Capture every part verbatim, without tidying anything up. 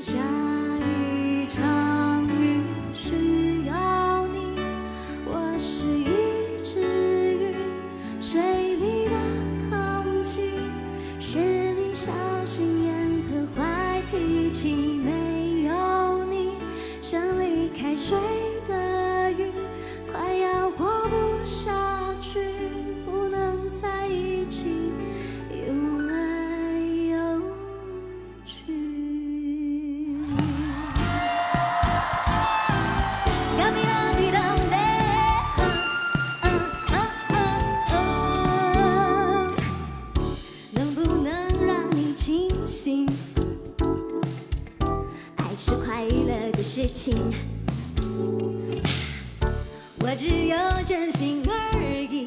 下一场雨，需要你。我是一只鱼，水里的空气是你小心眼和坏脾气。没有你，像离开水的鱼，快要活不下去，不能在一起。 游来游去。能不能让你清醒？爱是快乐的事情，我只有真心而已。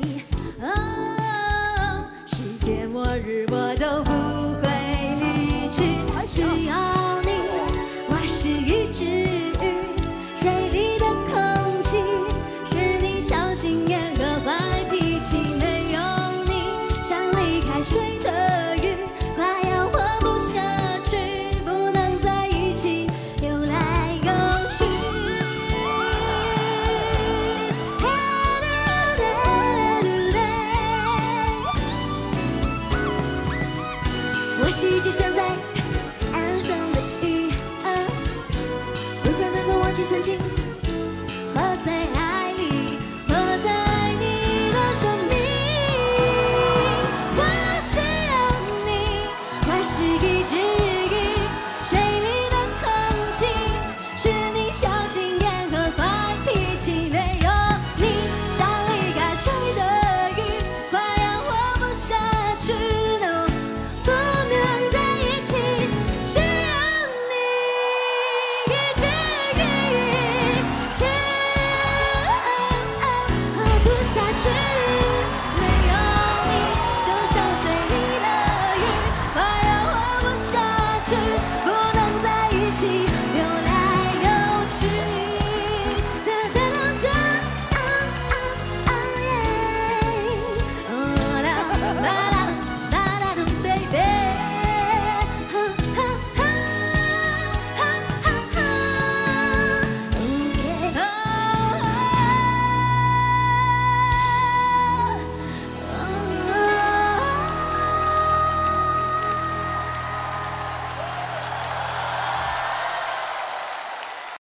哦，世界末日我都不会离去，需要你。我是一只鱼，水里的空气是你小心眼和坏脾气。没有你，像离开水的鱼，快要活不下去，不能在一起，游来游去。我是一只站在岸上的鱼，啊，如何能够忘记曾经？